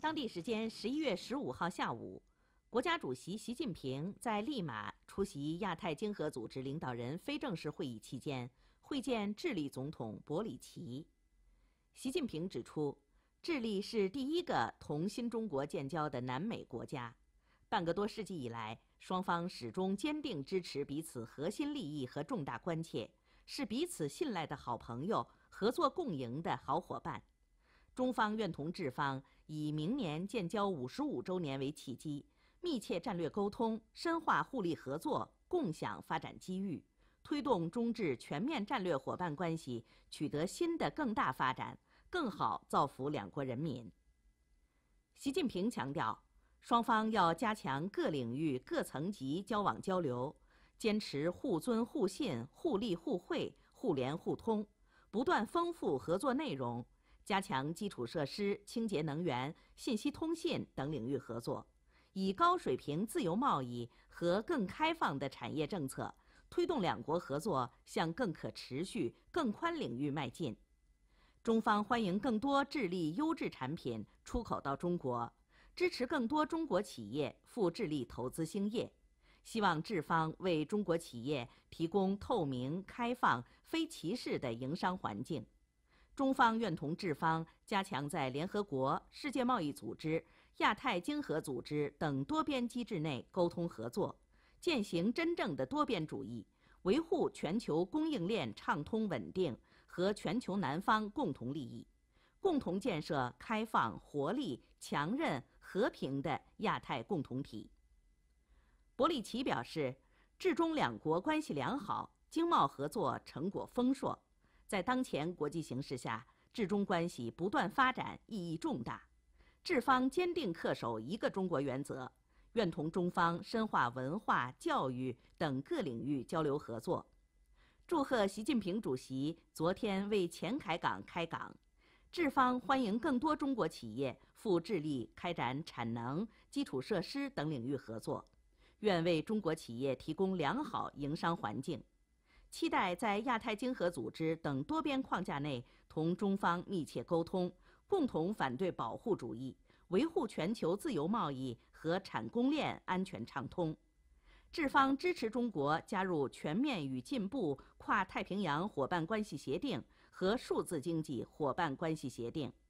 当地时间11月15号下午，国家主席习近平在利马出席亚太经合组织领导人非正式会议期间，会见智利总统博里奇。习近平指出，智利是第一个同新中国建交的南美国家。半个多世纪以来，双方始终坚定支持彼此核心利益和重大关切，是彼此信赖的好朋友，合作共赢的好伙伴。中方愿同智方以明年建交55周年为契机，密切战略沟通，深化互利合作，共享发展机遇，推动中智全面战略伙伴关系取得新的更大发展，更好造福两国人民。习近平强调，双方要加强各领域各层级交往交流，坚持互尊互信、互利互惠、互联互通，不断丰富合作内容，加强基础设施、清洁能源、信息通信等领域合作，以高水平自由贸易和更开放的产业政策，推动两国合作向更可持续、更宽领域迈进。中方欢迎更多智利优质产品出口到中国，支持更多中国企业赴智利投资兴业，希望智方为中国企业提供透明、开放、非歧视的营商环境。中方愿同智方加强在联合国、世界贸易组织、亚太经合组织等多边机制内沟通合作，践行真正的多边主义，维护全球供应链畅通稳定和全球南方共同利益，共同建设开放、活力、强韧、和平的亚太共同体。博里奇表示，智中两国关系良好，经贸合作成果丰硕。在当前国际形势下，智中关系不断发展意义重大。智方坚定恪守一个中国原则，愿同中方深化文化、教育等各领域交流合作。祝贺习近平主席昨天为前海港开港，智方欢迎更多中国企业赴智利开展产能、基础设施等领域合作，愿为中国企业提供良好营商环境。期待在亚太经合组织等多边框架内同中方密切沟通，共同反对保护主义，维护全球自由贸易和产供链安全畅通。智方支持中国加入全面与进步跨太平洋伙伴关系协定和数字经济伙伴关系协定。